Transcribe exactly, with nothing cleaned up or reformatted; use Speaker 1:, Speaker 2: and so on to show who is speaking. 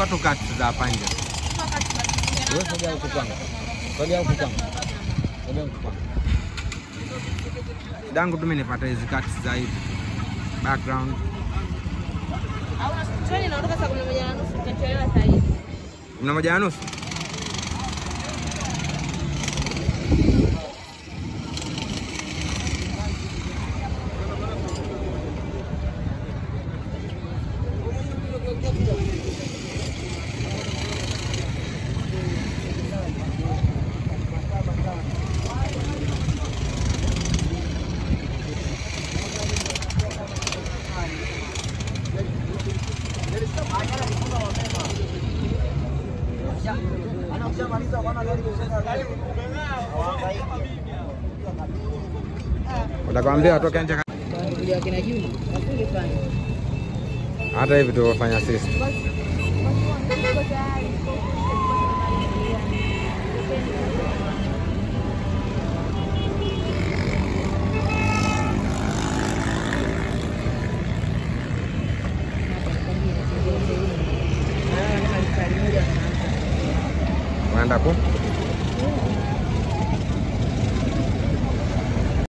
Speaker 1: toa tu cuts za hapa nje.
Speaker 2: Wewe sogea huko kwanza. Sogea huko kwanza. Sogea huko kwanza.
Speaker 1: Dangu tu mimi nipata hizi cuts za hivi. Background.
Speaker 3: Au treni inaondoka saa kumi na moja na nusu, tutachelewa saa hizi.
Speaker 1: kumi na moja na nusu? Utakwambia atoke nje hata hivi tuwafanya sisi. Unaenda ku